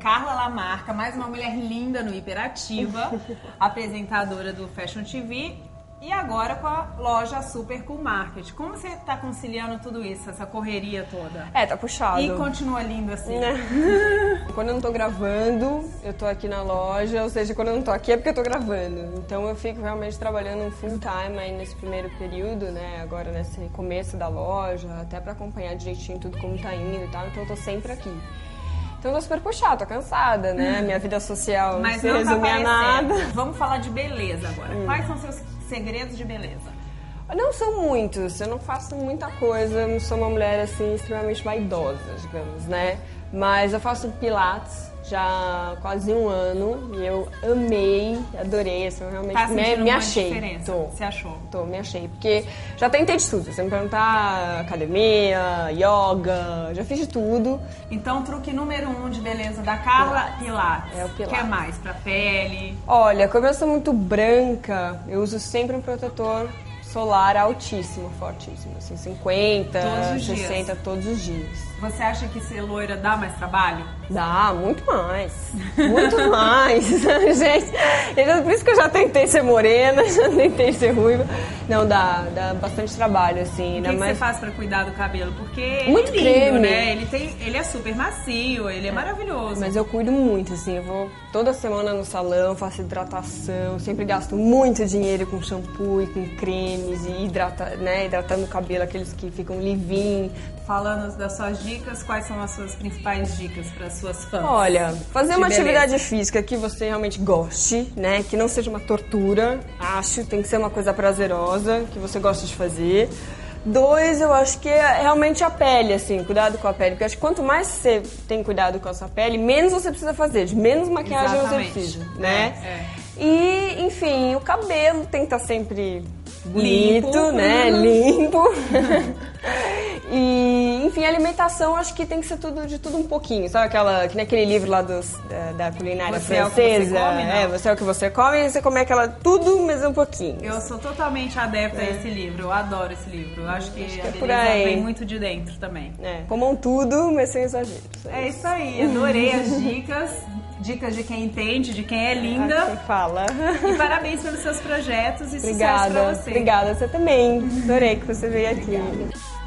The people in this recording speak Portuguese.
Carla Lamarca, mais uma mulher linda no Hiperativa, apresentadora do Fashion TV. E agora com a loja Super Cool Market. Como você tá conciliando tudo isso, essa correria toda? Tá puxado. E continua lindo assim? Quando eu não tô gravando, eu tô aqui na loja, ou seja, quando eu não tô aqui é porque eu tô gravando. Então eu fico realmente trabalhando full time aí nesse primeiro período, né? Agora nesse começo da loja, até pra acompanhar direitinho tudo como tá indo e tal. Então eu tô sempre aqui. Então eu tô super puxada, tô cansada, né? Minha vida social mas não se não resume a nada. Vamos falar de beleza agora. Quais são seus segredos de beleza? Não são muitos, eu não faço muita coisa, não sou uma mulher assim extremamente vaidosa, digamos, né? Mas eu faço pilates já há quase um ano e eu amei, adorei, assim, eu realmente me achei. Diferença? Você achou? Me achei, porque já tentei de tudo, você me perguntar academia, yoga, já fiz de tudo. Então, truque número 1 de beleza da Carla, Pilates. É o Pilates. O que mais? Pra pele? Olha, como eu sou muito branca, eu uso sempre um protetor solar altíssimo, fortíssimo, assim, 50, todos 60 dias. Todos os dias. Você acha que ser loira dá mais trabalho? Dá, muito mais. Muito mais. Gente, por isso que eu já tentei ser morena, já tentei ser ruiva. Não, dá bastante trabalho, assim. O que você faz pra cuidar do cabelo? Porque muito ele é lindo, creme, né? Ele é super macio, ele é maravilhoso. Mas eu cuido muito, assim, eu vou toda semana no salão, faço hidratação, sempre gasto muito dinheiro com shampoo e com cremes e hidratando o cabelo, aqueles que ficam livinho. Falando das suas dicas, quais são as suas principais dicas para suas fãs? Olha, fazer uma atividade física que você realmente goste, né? Que não seja uma tortura, tem que ser uma coisa prazerosa, que você gosta de fazer. 2, eu acho que é realmente a pele, assim, cuidado com a pele. Porque eu acho que quanto mais você tem cuidado com a sua pele, menos você precisa fazer, de menos maquiagem você precisa, né? E, enfim, o cabelo tem que estar sempre bonito, né? Limpo. E, enfim, a alimentação acho que tem que ser de tudo um pouquinho. Sabe que nem aquele livro lá da culinária francesa? Você é o que você come, você é o que você come e você come tudo, mas um pouquinho. Eu sou totalmente adepta a esse livro, eu adoro esse livro. Eu acho que a por beleza aí. vem muito de dentro também. Comam tudo, mas sem exageros. É isso aí, adorei as dicas. Dicas de quem entende, de quem é linda. Quem fala. E parabéns pelos seus projetos e sucesso pra você. Obrigada, você também. Adorei que você veio aqui. Obrigada.